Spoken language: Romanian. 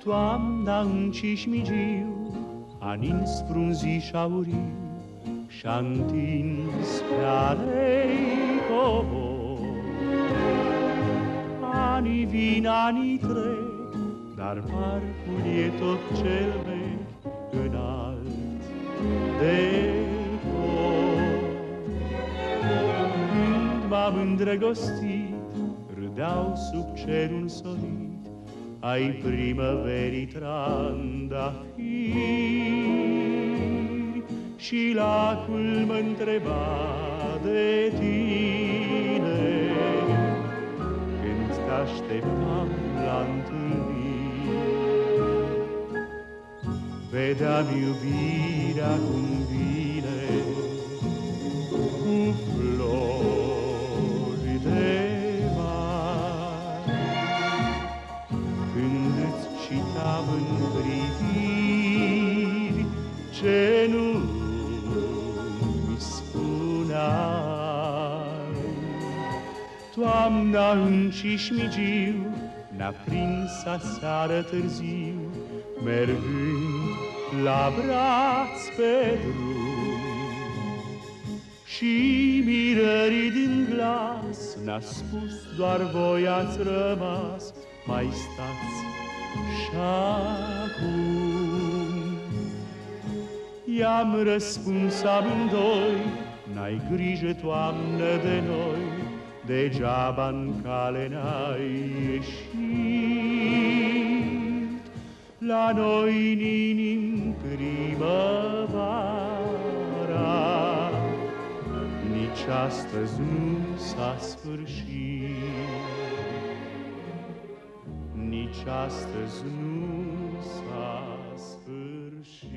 Toamna în cișmigiu a nins frunziș auriu și-a întins pe alei cobor. Anii vin, anii trec, dar parcul e tot cel vechi, înalt decor. Când m-am îndrăgostit, râdeau sub cerul solit ai primăverii trandafiri, și lacul mă-ntreba de tine când te-așteptam la întâlniri. Vedeam iubirea cum vine cu flori de citam în priviri ce nu-mi spuneai. Toamna în cișmigiu ne-a prins aseară târziu, mergând la braț pe drum, și mirării din glas ne-a spus doar voi ați rămas, mai stați și-acum. I-am răspuns amândoi, n-ai grijă, Toamnă, de noi, degeaba-n cale n-ai ieșit. La noi în inim primăvara nici astăzi nu s-a sfârșit. Nici astăzi nu s-a sfârșit.